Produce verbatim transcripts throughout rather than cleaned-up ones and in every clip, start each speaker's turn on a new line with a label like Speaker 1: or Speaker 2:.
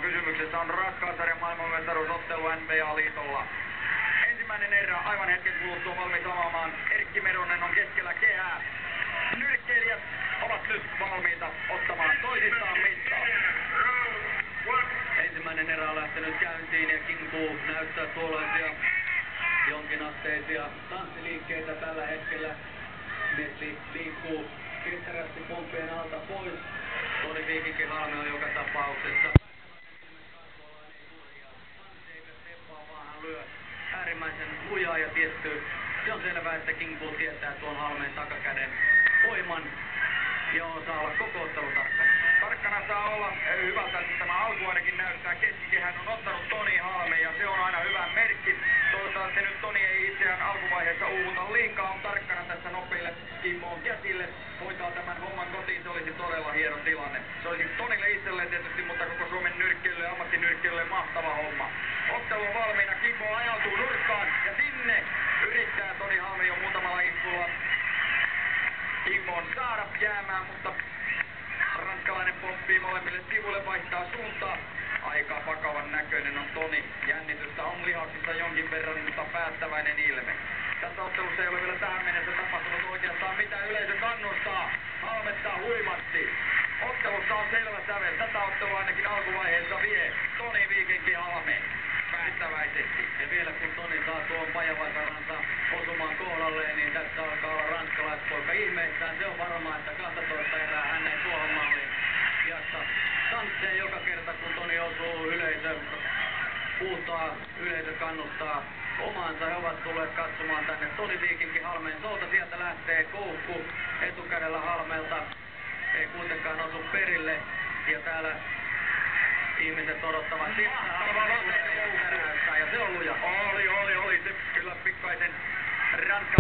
Speaker 1: kysymyksessä on raskaan sarjan maailmanmestaruusottelu N B A-liitolla. Ensimmäinen erä aivan hetken kuluttua valmis avaamaan. Erkki Meronen on keskellä kehää. Nyrkkeilijät ovat nyt valmiita ottamaan toisistaan mittaa. Ensimmäinen erä on lähtenyt käyntiin ja Kingbu näyttää tuollaisia jonkinasteisia tanssiliikkeitä tällä hetkellä. Messi liikkuu ketterästi pomppien alta pois. Toni Viikinki-Halme on joka tapauksessa. Hän lyö äärimmäisen lujaa ja tietty. Se on selvää, että Kingbu tietää tuon Halmeen takakäden voiman ja osaa olla koko ottelu tarkkana. Tarkkana saa olla. Hyvältä tämä alku ainakin näyttää. Keskikehän on ottanut Toni Halme ja se on aina hyvä merkki. Toivottavasti nyt Toni ei itseään alkuvaiheessa uuvuta liikaa. On tarkkana tässä nopeille Kimbon käsille. Hoitaa tämän homman kotiin. Se olisi todella hieno tilanne. Se olisi Tonille itselleen tietysti, mutta koko Suomen nyrkkeilylle ja ammattinyrkkeilylle mahtava homma. Ottelu on valmiina. Kimbo ajautuu nurkkaan ja sinne yrittää Toni Halme jo muutamalla iskulla Kimbon saada jäämään, mutta ranskalainen pomppii molemmille sivuille, vaihtaa suuntaa. Aika vakavan näköinen on Toni. Jännitystä on lihaksissa jonkin verran, mutta päättäväinen ilme. Tässä ottelussa ei ole vielä tähän mennessä tapahtunut oikeastaan mitään. Yleisö kannustaa Halmetta huimasti. Ottelussa on selvä sävel. Tätä ottelua ainakin alkuvaiheessa vie Toni Viikinki-Halme päättäväisesti. Ja vielä kun Toni saa tuon pajavasaransa osumaan kohdalleen, niin tässä alkaa olla ranskalaispoika ihmeissään. Se on varmaa, että kaksitoista erää hän ei tuohon malliin jaksa tanssee joka kerta, kun Toni osuu. Yleisö huutaa, yleisö kannustaa omaansa. He ovat tulleet katsomaan tänne Toni Viikinki-Halmeen solta. Sieltä lähtee koukku etukädellä Halmelta. Ei kuitenkaan osu perille. Ja täällä ihmiset odottavat ja se on luja. Oli, oli, oli. Se kyllä pikkaisen ranska.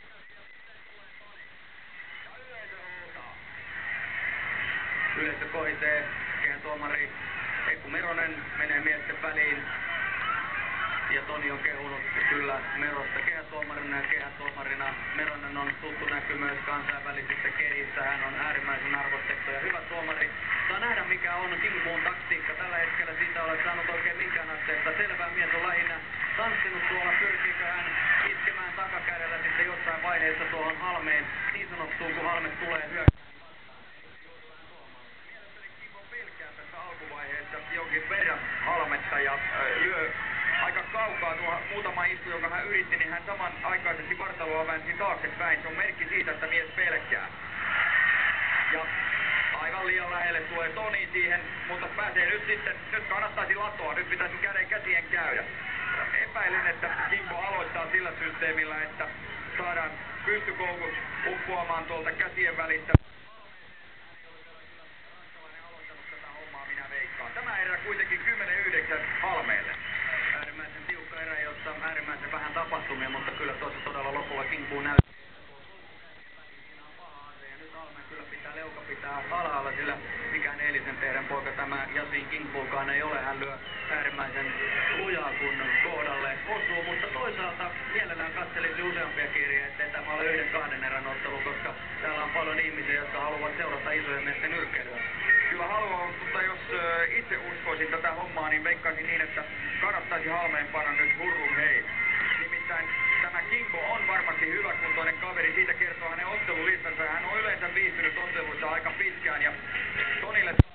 Speaker 1: Yleisö kohisee. Kehen tuomari Erkki Meronen menee miesten väliin. Ja Toni on kehunut kyllä Merosta kehätuomarina ja kehätuomarina. Meronen on tuttu näky myös kansainvälisissä kehissä. Hän on äärimmäisen arvostettu ja hyvä tuomari. Saa nähdä mikä on Kingbun taktiikka. Tällä hetkellä siitä olet saanut oikein minkään asteesta selvää. Mies on lähinnä tanssinut tuolla. Pyrkiikö hän iskemään takakädellä sitten jossain vaiheessa tuohon Halmeen niin sanottuun kun Halme tulee hyökkäämään. Mielestäni Kimbo pelkää tässä alkuvaiheessa jonkin verran Halmetta ja äh, lyö aika kaukaa tuo muutama isku, joka hän yritti, niin hän samanaikaisesti vartaloa väänsi taaksepäin. Se on merkki siitä, että mies pelkää. Ja aivan liian lähelle tulee Toni siihen, mutta pääsee nyt sitten, nyt kannattaisi latoa, nyt pitäisi käden käsien käydä. Epäilen, että Kimbo aloittaa sillä systeemillä, että saadaan pystykoukut uppoamaan tuolta käsien välistä. Ranskalainen aloittanut tätä hommaa, minä veikkaan. Tämä erä kuitenkin kymmenen yhdeksän Halmeelle. Äärimmäisen tiukka erä, jossa äärimmäisen vähän tapahtumia, mutta kyllä tuossa todella lopulla Kingbu näyttää. Siinä on paha ase ja nyt Halme kyllä pitää leuka pitää alhaalla, sillä mikään eilisen teidän poika tämä Yasin Kingbukaan ei ole. Hän lyö äärimmäisen lujaa kun kohdalle osuu, mutta toisaalta mielellään katselisi useampia kirjeitä, ettei tämä ole yhden kahden erän ottelu, koska täällä on paljon ihmisiä, jotka haluavat seurata isojen miesten nyrkkeilyä. Kyllä haluan, mutta jos itse uskoisin tätä hommaa, niin veikkaisin niin, että kannattaisi Halmeen panna nyt hurrum hei. Nimittäin tämä Kimbo on varmasti hyväkuntoinen kaveri, siitä kertoo hänen ottelulistansa. Hän on yleensä viihtynyt otteluissa aika pitkään ja